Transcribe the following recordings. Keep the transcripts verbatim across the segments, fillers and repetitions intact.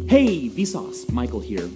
Hey, Vsauce, Michael here.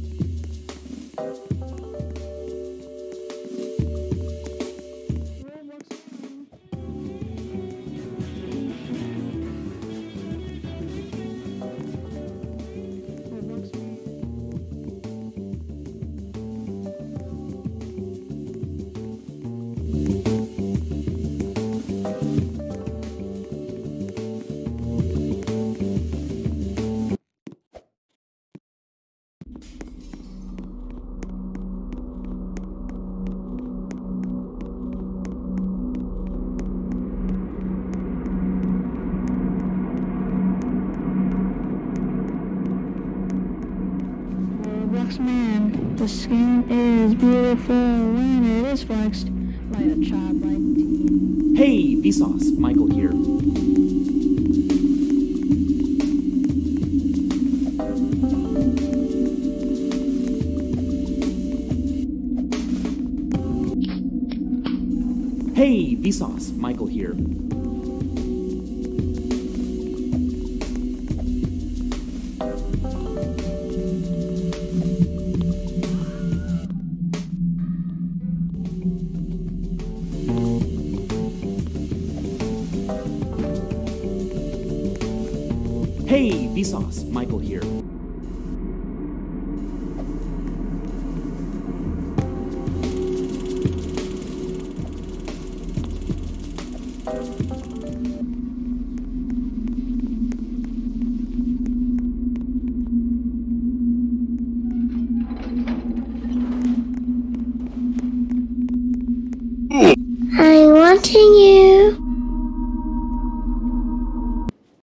ROBLOX man, the skin is beautiful when it is flexed by a childlike teen. Hey, Vsauce, Michael here. Hey, Vsauce, Michael here. Hey, Vsauce, Michael here. I'm wanting you.